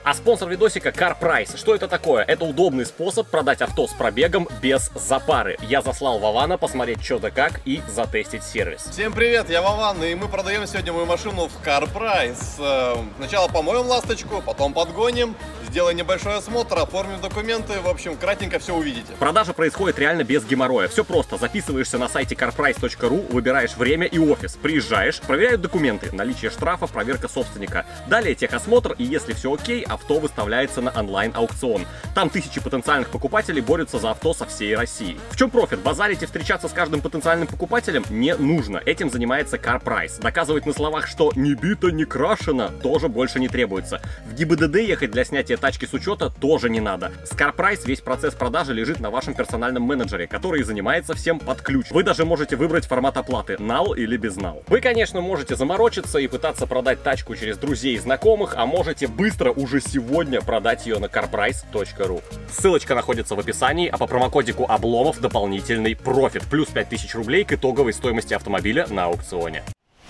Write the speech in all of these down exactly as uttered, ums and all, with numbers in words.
А спонсор видосика CarPrice. Что это такое? Это удобный способ продать авто с пробегом без запары. Я заслал Вована посмотреть что да как и затестить сервис. Всем привет, я Вован, и мы продаем сегодня мою машину в CarPrice. Сначала помоем ласточку, потом подгоним, сделаем небольшой осмотр, оформим документы, в общем, кратенько все увидите. Продажа происходит реально без геморроя. Все просто. Записываешься на сайте карпрайс точка ру, выбираешь время и офис, приезжаешь, проверяют документы, наличие штрафов, проверка собственника. Далее техосмотр, и если все окей, авто выставляется на онлайн-аукцион. Там тысячи потенциальных покупателей борются за авто со всей России. В чем профит? Базарить и встречаться с каждым потенциальным покупателем не нужно. Этим занимается CarPrice. Доказывать на словах, что не бито, не крашено, тоже больше не требуется. В ГИБДД ехать для снятия тачки с учета тоже не надо. С CarPrice весь процесс продажи лежит на вашем персональном менеджере, который занимается всем под ключ. Вы даже можете выбрать формат оплаты нал или без нал. Вы, конечно, можете заморочиться и пытаться продать тачку через друзей и знакомых, а можете быстро уже сегодня продать ее на карпрайс точка ру. Ссылочка находится в описании, а по промокодику Обломов дополнительный профит. Плюс пять тысяч рублей к итоговой стоимости автомобиля на аукционе.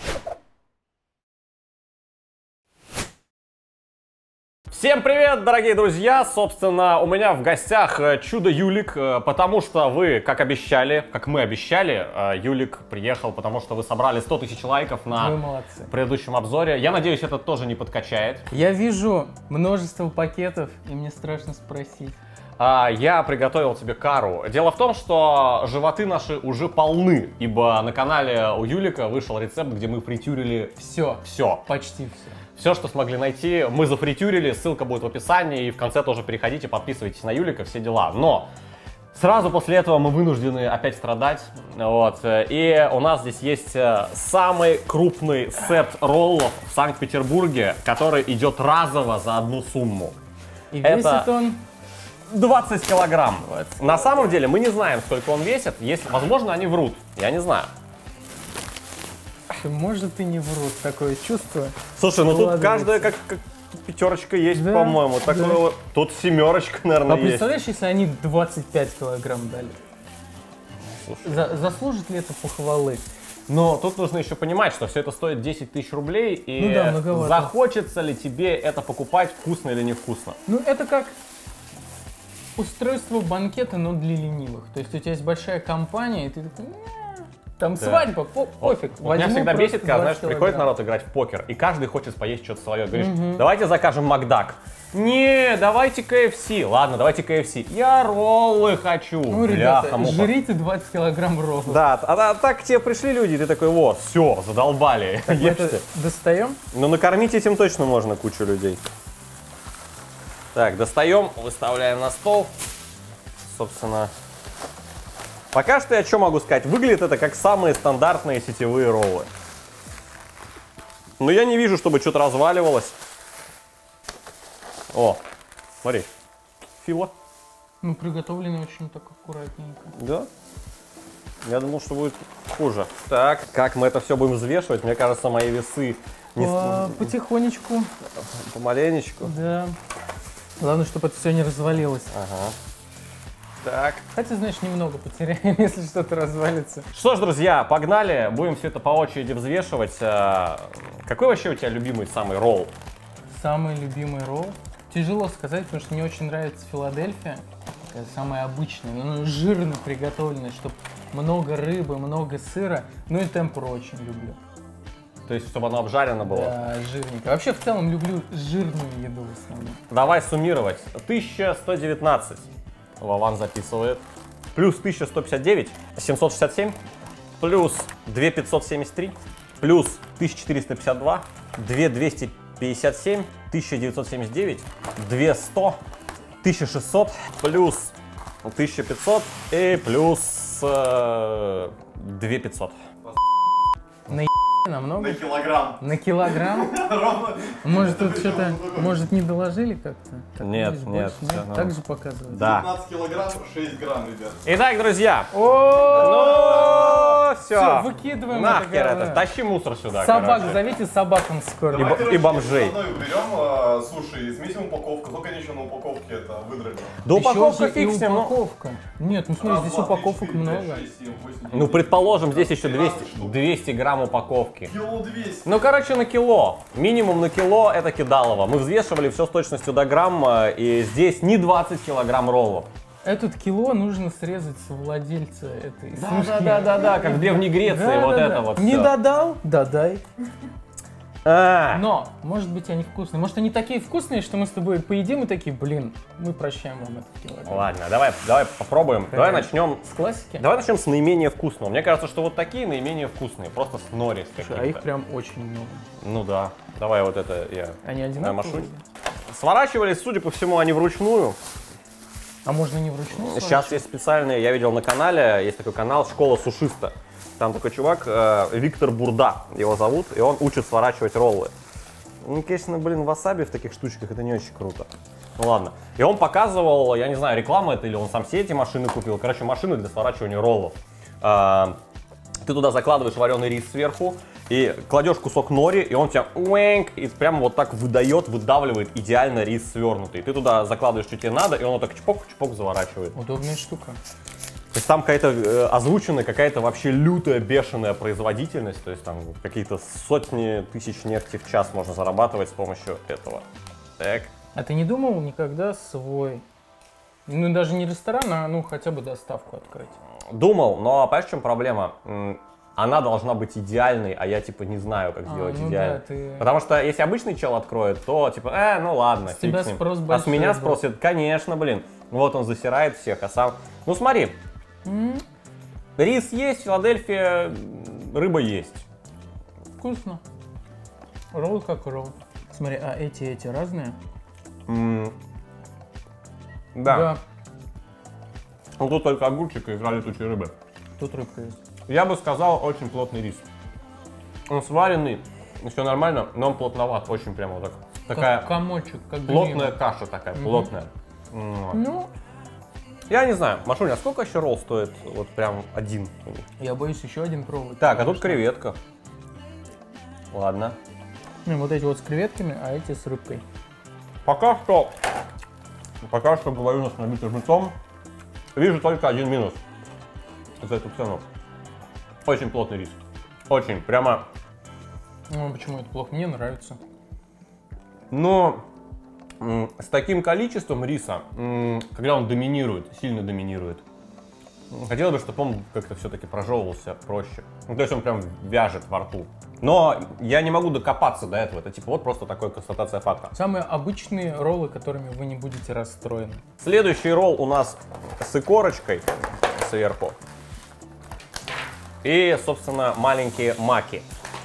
Всем привет, дорогие друзья! Собственно, у меня в гостях чудо-Юлик, потому что вы, как обещали, как мы обещали, Юлик приехал, потому что вы собрали сто тысяч лайков на предыдущем обзоре. Я надеюсь, это тоже не подкачает. Я вижу множество пакетов, и мне страшно спросить. Я приготовил тебе кару. Дело в том, что животы наши уже полны, ибо на канале у Юлика вышел рецепт, где мы фритюрили все. Все. Почти все. Все, что смогли найти, мы зафритюрили, ссылка будет в описании, и в конце тоже переходите, подписывайтесь на Юлика, все дела. Но сразу после этого мы вынуждены опять страдать, вот, и у нас здесь есть самый крупный сет роллов в Санкт-Петербурге, который идет разово за одну сумму. И весит Это он двадцать килограмм. двадцать. На самом деле мы не знаем, сколько он весит, если, возможно, они врут, я не знаю. Может и не врут, такое чувство. Слушай, ну тут каждая как, как пятерочка есть, да, по-моему. Да. Вот, тут семерочка, наверное, а есть. Представляешь, если они двадцать пять килограмм дали? За, заслужит ли это похвалы? Но тут нужно еще понимать, что все это стоит десять тысяч рублей, и ну да, многовато. Захочется ли тебе это покупать, вкусно или невкусно? Ну это как устройство банкета, но для ленивых. То есть у тебя есть большая компания, и ты такой... Там да. Свадьба, по пофиг. Вот, меня всегда бесит, когда, знаешь, приходит народ играть в покер, и каждый хочет поесть что-то свое. Говоришь, угу. давайте закажем Макдак. Не, давайте кей эф си. Ладно, давайте кей эф си. Я роллы хочу. Ну, ребята, Бляха, жрите двадцать килограмм роллов. Да, а, а так к тебе пришли люди, и ты такой, вот, все, задолбали. Это достаем? Ну, накормить этим точно можно кучу людей. Так, достаем, выставляем на стол. Собственно... Пока что я что могу сказать? Выглядит это как самые стандартные сетевые роллы. Но я не вижу, чтобы что-то разваливалось. О, смотри, фило. Ну, приготовлены очень так аккуратненько. Да? Я думал, что будет хуже. Так, как мы это все будем взвешивать? Мне кажется, мои весы... Не... По... Потихонечку. Помаленечку. Да. Главное, чтобы это все не развалилось. Ага. Так. Хотя, знаешь, немного потеряем, если что-то развалится. Что ж, друзья, погнали. Будем все это по очереди взвешивать. Какой вообще у тебя любимый самый ролл? Самый любимый ролл? Тяжело сказать, потому что мне очень нравится Филадельфия. Такая самая обычная, но жирно приготовленная, чтобы много рыбы, много сыра. Ну и темпуру очень люблю. То есть, чтобы оно обжарено было? Да, жирненько. Вообще, в целом, люблю жирную еду в основном. Давай суммировать. тысяча сто девятнадцать. Вован записывает. Плюс тысяча сто пятьдесят девять, семьсот шестьдесят семь. Плюс две тысячи пятьсот семьдесят три. Плюс тысяча четыреста пятьдесят два. две тысячи двести пятьдесят семь. тысяча девятьсот семьдесят девять. две тысячи сто. тысяча шестьсот. Плюс тысяча пятьсот. И плюс э, две тысячи пятьсот. На намного? На килограмм. На килограмм? Может, тут что-то, может, не доложили как-то? Нет, видишь, нет. Больше, нет? Так же показывают? Да. девятнадцать килограмм, шесть грамм, ребят. Итак, друзья. О, ну, все. Всё, выкидываем Нахер это это, говно. тащи мусор сюда, Собак, короче. зовите собак он скоро. И, Давай, бо- и короче, бомжей. заодно берем э, суши и сметим упаковку. Сколько они еще на упаковке это выдрали? Да Еще упаковка же и фиг с ним, ну. упаковка. Нет, ну смотри, Раз, здесь два, три, упаковок четыре, много. пять, шесть, семь, восемь, девять, Ну, предположим, здесь еще двенадцать двести, штук. двести грамм упаковки. Кило двести. Ну, короче, на кило. Минимум на кило это кидалово. Мы взвешивали все с точностью до грамма, и здесь не двадцать килограмм роллов. Этот кило нужно срезать с владельца этой Да, сушки. да, да, да, да, как в Древней Греции, Да, вот да, это да. вот Не всё. додал? Додай. А, Но, может быть, они вкусные. Может, они такие вкусные, что мы с тобой поедим и такие, блин, мы прощаем вам этот килограмм. Ладно, давай, давай попробуем. Давай начнем. С классики? Давай начнем с наименее вкусного. Мне кажется, что вот такие наименее вкусные, просто с нори с Слушай, а их каким-то. прям очень много. Ну да. Давай вот это я Они на одинаковые? машине. Сворачивались, судя по всему, они вручную. А можно не вручную? Сейчас есть специальные, я видел на канале, есть такой канал «Школа сушиста». Там такой чувак, э, Виктор Бурда, его зовут, и он учит сворачивать роллы. Ну, конечно, блин, васаби в таких штучках, это не очень круто. Ну ладно. И он показывал, я не знаю, реклама это или он сам все эти машины купил. Короче, машины для сворачивания роллов. А, ты туда закладываешь вареный рис сверху и кладешь кусок нори, и он тебя уэнк, и прямо вот так выдает, выдавливает идеально рис свернутый. Ты туда закладываешь, что тебе надо, и он вот так чпок-чпок заворачивает. Удобная штука. То есть там какая-то э, озвучена какая-то вообще лютая, бешеная производительность. То есть там какие-то сотни тысяч нефти в час можно зарабатывать с помощью этого. Так. А ты не думал никогда свой, ну даже не ресторан, а ну хотя бы доставку открыть? Думал, но понимаешь, в чем проблема? М, Она должна быть идеальной, а я типа не знаю, как А, сделать ну идеально. да, ты- Потому что если обычный чел откроет, то типа, э, ну ладно, С фиг тебя с ним. спрос А с большой меня был. спросят, конечно, блин. Вот он засирает всех, а сам... Ну смотри, М, рис есть, Филадельфия, рыба есть. Вкусно. Ролл как ролл. Смотри, а эти, эти разные? М, Да. Ну тут только огурчик и икра летучей рыбы. Тут рыбка есть. Я бы сказал, очень плотный рис. Он сваренный, все нормально, но он плотноват, очень прямо вот так. Такая Как комочек, как плотная глина. каша такая, плотная. М. Ну, Я не знаю, Машуня, а сколько еще ролл стоит вот прям один? я боюсь еще один пробовать. Так, а потому тут что- креветка. Ладно. Ну, вот эти вот с креветками, а эти с рыбкой. Пока что, пока что говорю с набитым лицом, вижу только один минус за эту цену. Очень плотный рис. Очень, прямо. Ну, почему это плохо? Мне нравится. Но м, с таким количеством риса, м, когда он доминирует, сильно доминирует, м, хотелось бы, чтобы он как-то все-таки прожевывался проще. Ну, то есть он прям вяжет во рту. Но я не могу докопаться до этого. Это типа вот просто такая констатация факта. Самые обычные роллы, которыми вы не будете расстроены. Следующий ролл у нас с икорочкой сверху. И, собственно, маленькие маки.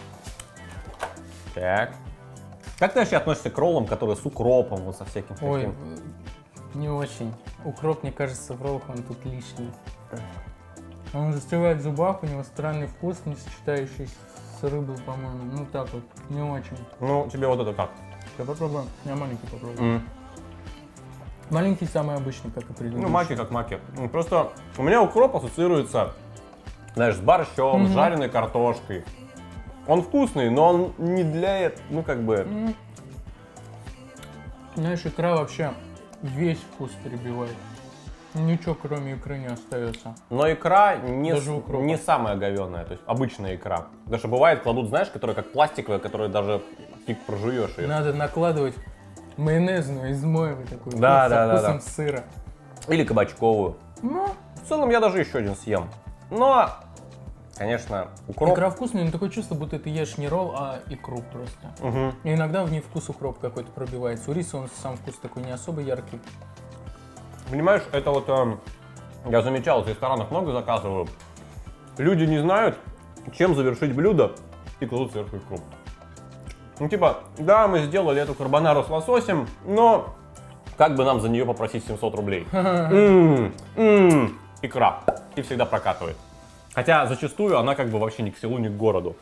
Так. Как ты вообще относишься к роллам, которые с укропом, вот со всяким Ой, таким? э, не очень. Укроп, мне кажется, в роллах он тут лишний. Он застревает в зубах, у него странный вкус, не сочетающийся с рыбой, по-моему. Ну так вот, не очень. Ну, тебе вот это как? Я попробую. Я маленький попробую. М. Маленький самый обычный, как и предыдущий. Ну, маки как маки. М, Просто у меня укроп ассоциируется, знаешь, с борщом, с Мгм. жареной картошкой. Он вкусный, но он не для этого, ну, как бы... М. Знаешь, икра вообще весь вкус перебивает. Ничего, кроме икры, не остается. Но икра не, Даже с- укропа. не самая говенная, то есть обычная икра. Потому что бывает, кладут, знаешь, которая как пластиковая, которую даже фиг прожуешь ее. Надо накладывать майонезную, измоевый такой Да, вкус, да, со да, вкусом да. сыра. Или кабачковую. Ну, В целом я даже еще один съем. Но, конечно, укроп... икра вкусная, но такое чувство, будто ты ешь не ролл, а икру просто. Мгм. И иногда в ней вкус укроп какой-то пробивается. У риса он сам вкус такой не особо яркий. Понимаешь, это вот эм, я замечал, в ресторанах много заказываю. Люди не знают, чем завершить блюдо и кладут сверху икру. Ну типа, да, мы сделали эту карбонару с лососем, но как бы нам за нее попросить семьсот рублей? М, м, Икра. И всегда прокатывает. Хотя зачастую она как бы вообще ни к селу, ни к городу.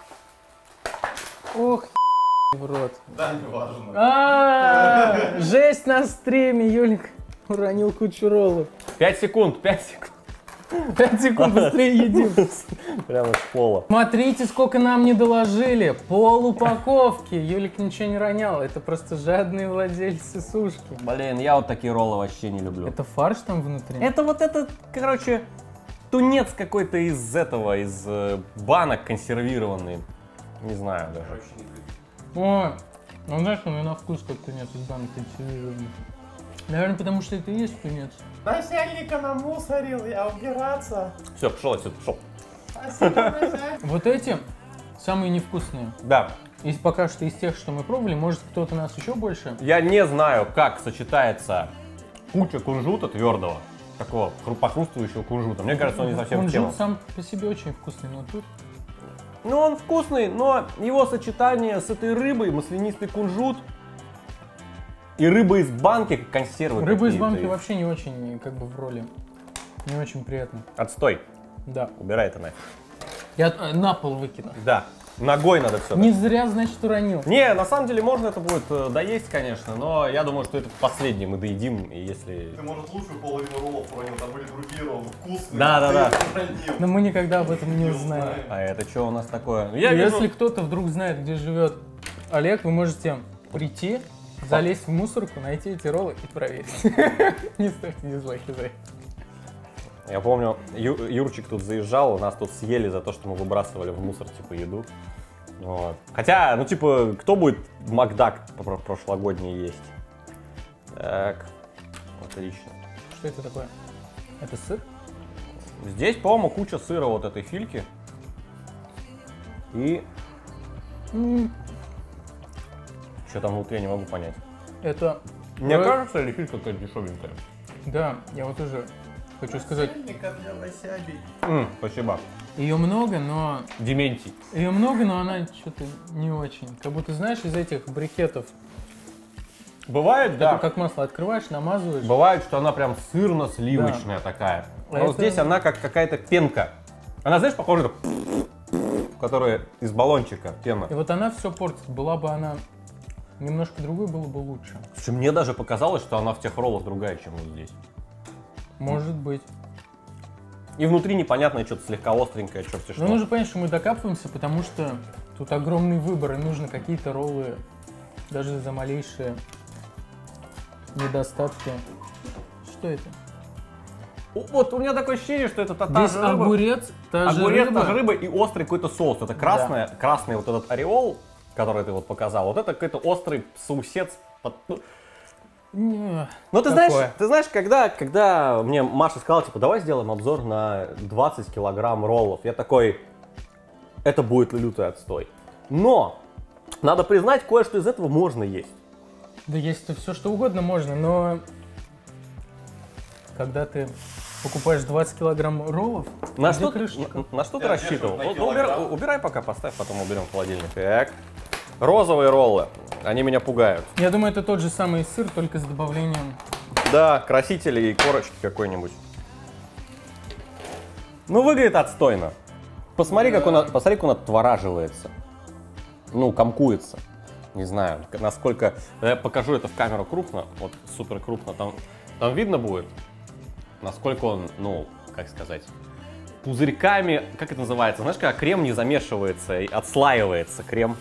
Ох, в рот. Да, не важно. А, жесть на стриме, Юлик уронил кучу роллов. пять секунд, пять секунд. пять секунд быстрее едим. Прямо с пола. Смотрите, сколько нам не доложили. Пол упаковки. Юлик ничего не ронял. Это просто жадные владельцы сушки. Блин, я вот такие роллы вообще не люблю. Это фарш там внутри? Это вот это, короче, тунец какой-то из этого, из э, банок консервированный. Не знаю даже. О, ну знаешь, у меня на вкус как тунец из банки консервированный. Наверное, потому что это и есть тунец. Начальника намусорил, я убираться. Все, пошел отсюда, пошел. Спасибо, начальник. Вот эти самые невкусные. Да. И пока что из тех, что мы пробовали, может кто-то нас еще больше? Я не знаю, как сочетается куча кунжута твердого, такого хру- похрустывающего кунжута. Мне кажется, он не совсем в тему. Кунжут сам по себе очень вкусный, но тут... Ну, он вкусный, но его сочетание с этой рыбой, маслянистый кунжут и рыба из банки, как консервы Рыба из какие-то. банки вообще не очень, как бы, в роли. Не очень приятно. Отстой. Да. Убирай это нафиг. Я э, на пол выкину. Да. Ногой надо все. Не зря, значит, уронил. Не, на самом деле можно это будет э, доесть, конечно, но я думаю, что это последний мы доедим, и если... Ты, может, лучшую половину роллов уронил, там были другие роллы вкусные. Да, да, да. Ты их уронил. Но мы никогда об этом не узнаем. А это что у нас такое? Я И вижу- Если кто-то вдруг знает, где живет Олег, вы можете прийти, залезть в мусорку, найти эти роллы и проверить. Не ставьте дизлайки за это. Я помню, Ю- Юрчик тут заезжал, нас тут съели за то, что мы выбрасывали в мусор, типа, еду. Вот. Хотя, ну, типа, кто будет Макдак про- прошлогодний есть? Так, отлично. Что это такое? Это сыр? Здесь, по-моему, куча сыра вот этой фильки. И М, что там внутри, я не могу понять. Это... Мне Ой. кажется, или филька какая-то дешевенькая? Да, я вот тоже хочу сказать, Начальника для васяби. М, спасибо. ее много, но... Дементий. Ее много, но она что-то не очень. Как будто, знаешь, из этих брикетов, Бывает, да. это как масло открываешь, намазываешь. Бывает, что она прям сырно-сливочная такая. А А вот это- здесь она как какая-то пенка. Она, знаешь, похожа, которая из баллончика пена. И вот она все портит. Была бы она немножко другой, было бы лучше. Слушай, мне даже показалось, что она в тех роллах другая, чем вот здесь. Может быть. И внутри непонятное, что-то слегка остренькое, черти что. Но нужно понять, что мы докапываемся, потому что тут огромный выбор, и нужно какие-то роллы, даже за малейшие недостатки. Что это? О, Вот у меня такое ощущение, что это та, та Здесь же рыба. огурец, та же Огурец, рыба. та же рыба и острый какой-то соус. Это красное, красный вот этот ореол, который ты вот показал. Вот это какой-то острый соусец. под- ну, Не, Ну, ты такое. знаешь, ты знаешь, когда, когда мне Маша сказала, типа, давай сделаем обзор на двадцать килограмм роллов, я такой, это будет лютый отстой. Но, надо признать, кое-что из этого можно есть. Да есть все что угодно можно, но когда ты покупаешь двадцать килограмм роллов, На где что, крышечка? на, на что ты Я рассчитывал? держу на Вот убирай, килограмм. убирай пока, поставь, потом уберем в холодильник. Так. Розовые роллы, они меня пугают. Я думаю, это тот же самый сыр, только с добавлением. Да, красители и корочки какой-нибудь. Ну, выглядит отстойно. Посмотри, как он, от- посмотри, как он отвораживается. Ну, комкуется. Не знаю, к- насколько... Я покажу это в камеру крупно, вот супер крупно. Там, там видно будет, насколько он, ну, как сказать, пузырьками, как это называется? Знаешь, когда крем не замешивается и отслаивается крем.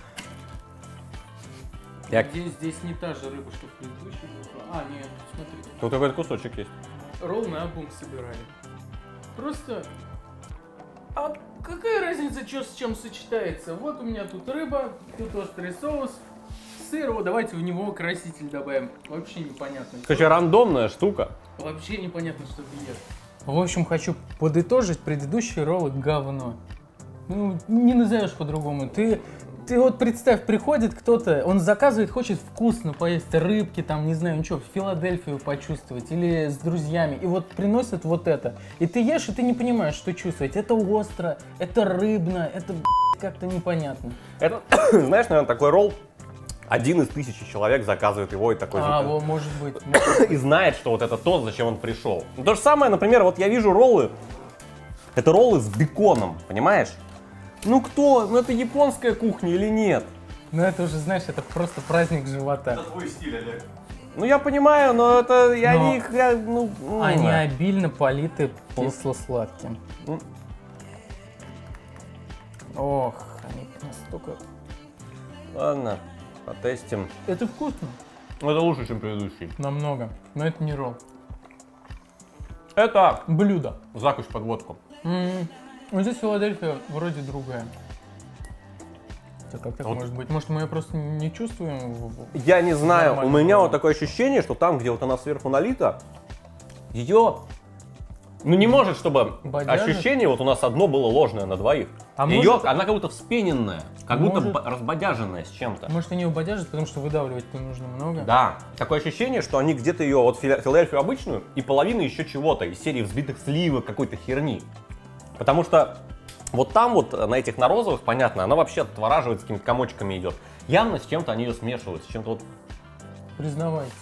Я- Здесь, здесь не та же рыба, что в предыдущей. А, нет, смотри. Тут какой-то кусочек есть. Ролл на обум собирали. Просто... А какая разница, что с чем сочетается? Вот у меня тут рыба, тут острый соус, сыр, вот давайте в него краситель добавим. Вообще непонятно. Короче, рандомная штука. Вообще непонятно, что ты ешь. В общем, хочу подытожить, предыдущие роллы говно. Ну, не назовешь по-другому. Ты, ты вот представь, приходит кто-то, он заказывает, хочет вкусно поесть рыбки, там, не знаю, ничего, Филадельфию почувствовать или с друзьями. И вот приносят вот это. И ты ешь, и ты не понимаешь, что чувствовать. Это остро, это рыбно, это б***ь, как-то непонятно. Это, знаешь, наверное, такой ролл. Один из тысячи человек заказывает его и такой А, же- во, может быть. и знает, что вот это то, зачем он пришел. Ну, то же самое, например, вот я вижу роллы. Это роллы с беконом, понимаешь? Ну кто? Ну это японская кухня или нет? Ну это уже, знаешь, это просто праздник живота. Это твой стиль, Олег. Ну я понимаю, но это я Но их, я, ну, ну, Они да. обильно политы кисло-сладким. М. Ох, они настолько... Ладно, потестим. Это вкусно. Это лучше, чем предыдущий. Намного. Но это не ролл. Это Блюдо. закусь под водку. М, Вот здесь Филадельфия вроде другая. Это как так Вот. может быть? Может, мы ее просто не чувствуем? в- в- Я не знаю, у Нормально меня было. вот такое ощущение, что там, где вот она сверху налита, ее, ну не может, чтобы Бодяжит? ощущение вот у нас одно было ложное на двоих. А Ее, может- она как будто вспененная, как будто Может- б- разбодяженная с чем-то. Может, они ее бодяжат, потому что выдавливать-то нужно много? Да, такое ощущение, что они где-то ее, вот Филя- Филадельфию обычную, и половина еще чего-то, из серии взбитых сливок, какой-то херни. Потому что вот там вот, на этих на розовых, понятно, она вообще отвораживает, с какими-то комочками идет. Явно с чем-то они ее смешивают, с чем-то вот... Признавайтесь.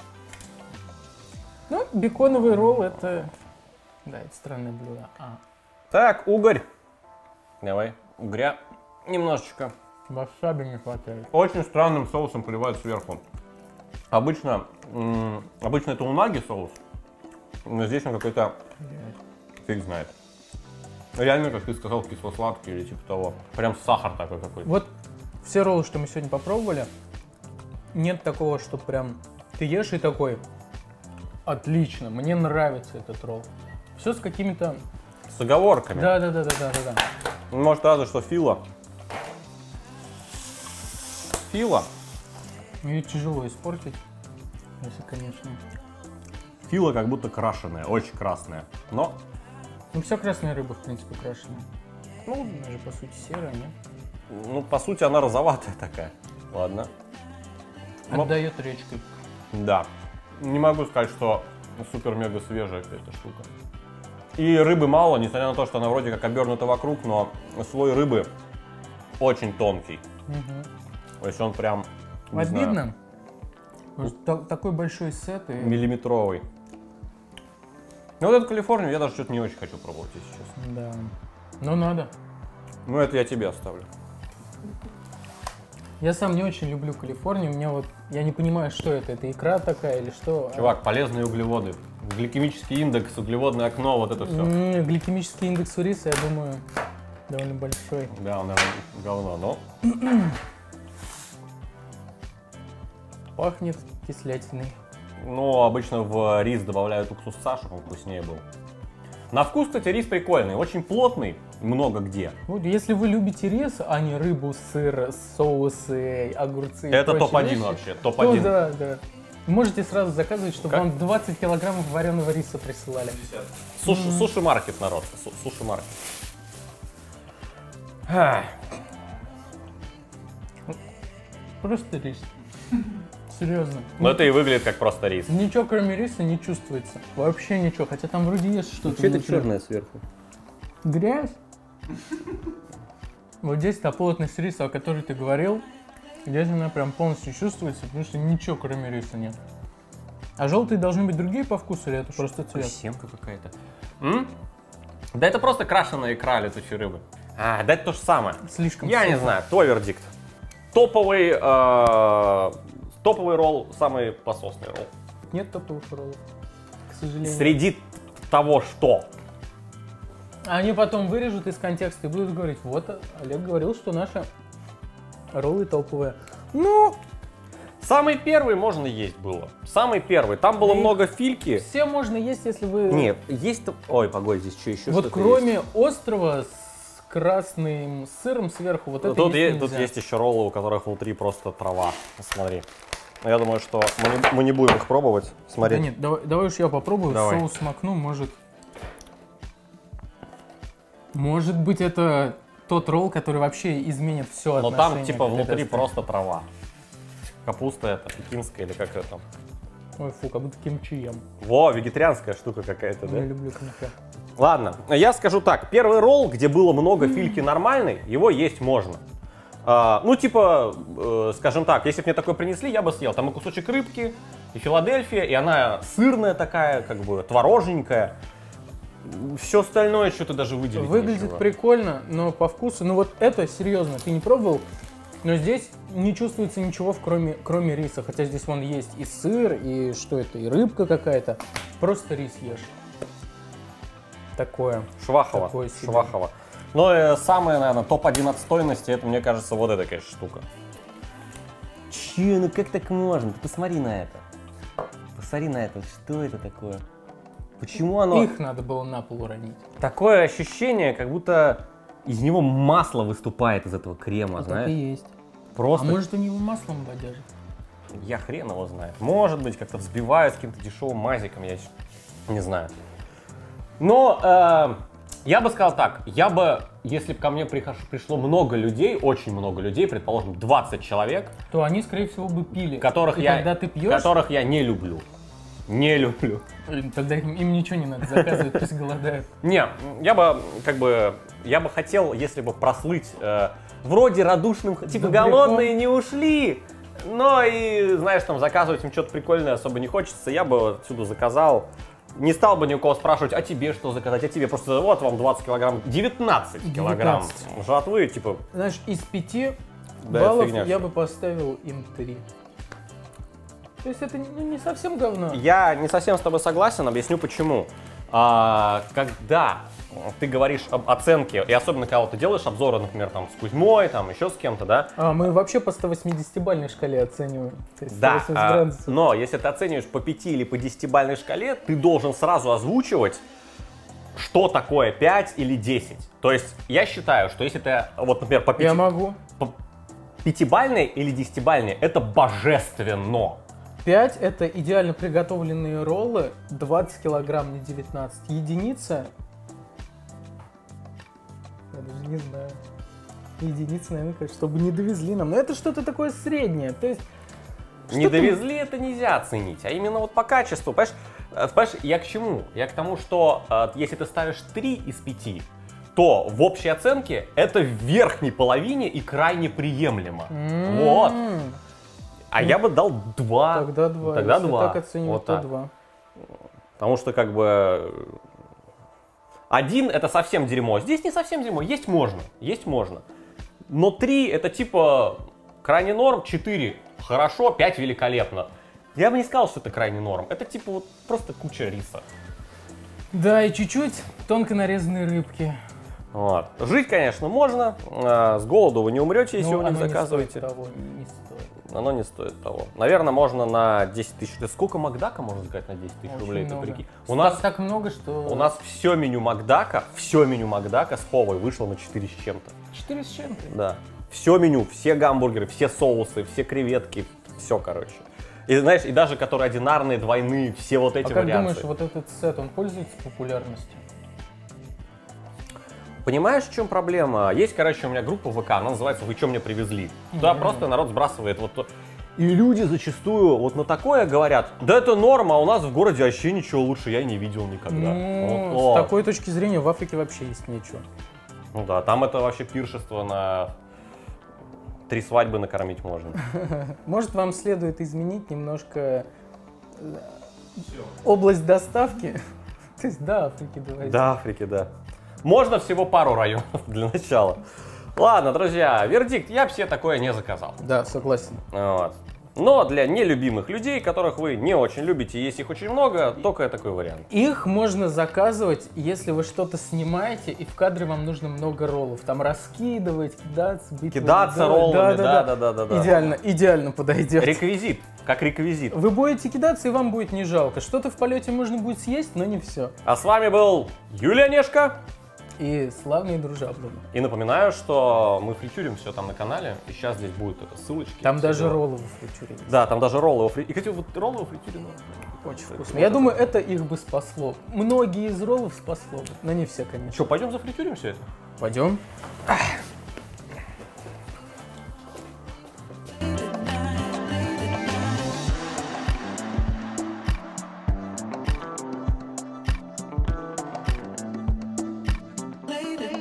Ну, беконовый ролл это... Да, это странное блюдо. А, Так, угорь. Давай, угря немножечко. васаби не хватает. Очень странным соусом поливают сверху. Обычно, м, обычно это унаги соус, но здесь он какой-то, фиг знает. Реально, как ты сказал, кисло-сладкий или типа того. Прям сахар такой какой-то. Вот все роллы, что мы сегодня попробовали, нет такого, что прям ты ешь и такой, отлично, мне нравится этот ролл. Все с какими-то... С оговорками. Да-да-да-да-да-да. Может, разве что фила. Фила. Ее тяжело испортить, если, конечно. Фила как будто крашеная, очень красная. Но, Ну, вся красная рыба, в принципе, крашеная. Ну, она же, по сути, серая, нет? ну, по сути, она розоватая такая. Ладно. Ну, Отдает речкой. да. Не могу сказать, что супер-мега свежая какая-то штука. И рыбы мало, несмотря на то, что она вроде как обернута вокруг, но слой рыбы очень тонкий. Мгм. То есть он прям, не знаю, Обидно. Потому что та- такой большой сет и... миллиметровый. Ну вот эту Калифорнию я даже что-то не очень хочу пробовать, если честно. Да. Но надо. Ну это я тебе оставлю. Я сам не очень люблю Калифорнию. У меня вот... Я не понимаю, что это. Это икра такая или что? Чувак, полезные углеводы. Гликемический индекс, углеводное окно, вот это все. М, Гликемический индекс у риса, я думаю, довольно большой. Да, он, наверное, говно, но... Пахнет кислятиной. Ну, обычно в рис добавляют уксусца, чтобы он вкуснее был. На вкус, кстати, рис прикольный, очень плотный, много где. Вот, если вы любите рис, а не рыбу, сыр, соусы, огурцы и Это прочие топ-один вещи, вообще, то топ-один. да, да. Можете сразу заказывать, чтобы Как? вам двадцать килограммов вареного риса присылали. Суши, суши-маркет, народ, су- суши-маркет. Ах, Просто рис. Серьезно. Ну это и выглядит как просто рис. Ничего кроме риса не чувствуется. Вообще ничего. Хотя там вроде есть что-то. внутри. сверху? Грязь. Вот здесь та плотность риса, о которой ты говорил, здесь она прям полностью чувствуется, потому что ничего кроме риса нет. А желтые должны быть другие по вкусу или это просто цвет? Семка какая-то. М? Да это просто крашеная икра летучей рыбы. А, да это то же самое. Слишком Я не сухо. знаю, твой вердикт. Топовый, э, топовый ролл, самый пососный ролл. Нет топовых роллов, к сожалению. Среди того, что. Они потом вырежут из контекста и будут говорить, вот Олег говорил, что наши роллы топовые. Ну, Самый первый можно есть было. Самый первый. Там было И- много фильки. все можно есть, если вы... Нет, есть... Ой, погоди, здесь что еще Вот что-то кроме есть? острова с красным сыром сверху, вот это Тут, есть е- тут нельзя. есть еще роллы, у которых внутри просто трава. Смотри. Но я думаю, что мы не, мы не будем их пробовать. Смотри. Да нет, давай, давай уж я попробую, Давай. соус макну, может... Может быть, это тот ролл, который вообще изменит все Но отношение. там типа к внутри этой просто трава. Капуста это, пекинская или как это там. Ой, фу, как будто кимчи ем. Во, вегетарианская штука какая-то, да? Я люблю кимчи. Ладно, я скажу так. Первый ролл, где было много фильки нормальной, его есть можно. А, ну, типа, э, скажем так, если бы мне такое принесли, я бы съел. Там и кусочек рыбки, и Филадельфия, и она сырная такая, как бы, творожненькая. Все остальное что-то даже выделить Выглядит нечего. прикольно, но по вкусу, ну вот это серьезно, ты не пробовал Но здесь не чувствуется ничего, в кроме, кроме риса. Хотя здесь вон есть и сыр, и что это, и рыбка какая-то. Просто рис ешь. Такое. Швахово. Такое себе. Швахово. Ну и самое, наверное, топ один отстойности, это, мне кажется, вот эта, конечно, штука. Че, ну как так можно? Ты посмотри на это. Посмотри на это. Что это такое? Почему оно... Их надо было на пол уронить. Такое ощущение, как будто из него масло выступает из этого крема, Вот знаешь? так и есть. Просто... А может они его маслом бодяжат? Я хрен его знает. Может быть, как-то взбивают с каким-то дешевым мазиком, я не знаю. Но э, я бы сказал так, я бы, если бы ко мне прихож, пришло много людей, очень много людей, предположим, двадцать человек, То они, скорее всего, бы пили. которых, И я, когда ты пьешь, которых я не люблю. Не люблю. тогда им, им ничего не надо заказывать, пусть голодают. Не, я бы, как бы, я бы хотел, если бы прослыть э, вроде радушным, типа Добряком. голодные не ушли, но и, знаешь, там заказывать им что-то прикольное особо не хочется, я бы отсюда заказал. Не стал бы ни у кого спрашивать, а тебе что заказать, а тебе просто вот вам двадцать килограмм, девятнадцать килограмм девятнадцать. жратвы, типа. Знаешь, из пяти Да, баллов фигня, я что. бы поставил им три. То есть это ну, не совсем говно. Я не совсем с тобой согласен, объясню почему. А, когда ты говоришь об оценке, и особенно когда вот ты делаешь обзоры, например, там с Кузьмой, там еще с кем-то, да? А мы вообще по сто восьмидесятибалльной шкале оцениваем. То есть Да, сто восемьдесят а, градусов. но если ты оцениваешь по пяти или по десятибалльной шкале, ты должен сразу озвучивать, что такое пять или десять. То есть я считаю, что если ты, вот, например, по Я пяти... могу. по пятибалльной или десятибалльной, это божественно. пять это идеально приготовленные роллы, двадцать килограмм, не девятнадцать. Единица... Я даже не знаю. Единица, наверное, конечно, чтобы не довезли нам. Но это что-то такое среднее. То есть... Не что-то- довезли, это нельзя оценить, а именно вот по качеству. Понимаешь, Э, понимаешь, я к чему? Я к тому, что э, если ты ставишь три из пяти, то в общей оценке это в верхней половине и крайне приемлемо. М-м-м. Вот. А я бы дал два. Тогда два. Тогда Если два. так оценивать, Вот то так. два. Потому что как бы один это совсем дерьмо. Здесь не совсем дерьмо. Есть можно. Есть можно. Но три это типа крайне норм, четыре хорошо, пять великолепно. Я бы не сказал, что это крайне норм. Это типа вот просто куча риса. Да, и чуть-чуть тонко нарезанные рыбки. Вот. Жить, конечно, можно. А, с голоду вы не умрете, если Но вы не оно не заказываете. стоит того, не стоит. Оно не стоит того. Наверное, можно на десять тысяч. Ты сколько Макдака можно заказать на десять тысяч Очень рублей? Ты много. прикинь. У Так- нас, так много, что... у нас все меню Макдака, все меню Макдака с Ховой вышло на четыре с чем-то. четыре с чем-то. Да. Все меню, все гамбургеры, все соусы, все креветки, все, короче. И знаешь, и даже которые одинарные, двойные, все вот эти А как варианты. думаешь, вот этот сет, он пользуется популярностью? Понимаешь, в чем проблема? Есть, короче, у меня группа ВК, она называется «Вы что мне привезли?». Туда Мгм. просто народ сбрасывает вот то. И люди зачастую вот на такое говорят: да это норма, а у нас в городе вообще ничего лучше я не видел никогда. Ну, Вот, с о. такой точки зрения в Африке вообще есть нечего. Ну да, там это вообще пиршество на три свадьбы накормить можно. Может, вам следует изменить немножко э, область доставки? То есть до Африки давайте. До Африки, да. Можно всего пару районов для начала. Ладно, друзья, вердикт, я бы себе такое не заказал. Да, согласен. Вот. Но для нелюбимых людей, которых вы не очень любите, есть их очень много, только такой вариант. Их можно заказывать, если вы что-то снимаете, и в кадре вам нужно много роллов. Там раскидывать, кидаться, быть... Кидаться Да, роллами, да, да, да, да, да. Идеально, идеально подойдет. Реквизит, как реквизит. Вы будете кидаться, и вам будет не жалко. Что-то в полете можно будет съесть, но не все. А с вами был Юлия Онешко. И славные дружаблины. И напоминаю, что мы фритюрим все там на канале, и сейчас здесь будут это, ссылочки. Там все даже дела. роллы в фритюре есть. Да, там даже роллы во фри... И, кстати, вот роллы во фритюре, ну, Очень это- вкусно. это- Я думаю, это их бы спасло. Многие из роллов спасло бы, но не все, конечно. Что, пойдем зафритюрим все это? Пойдем.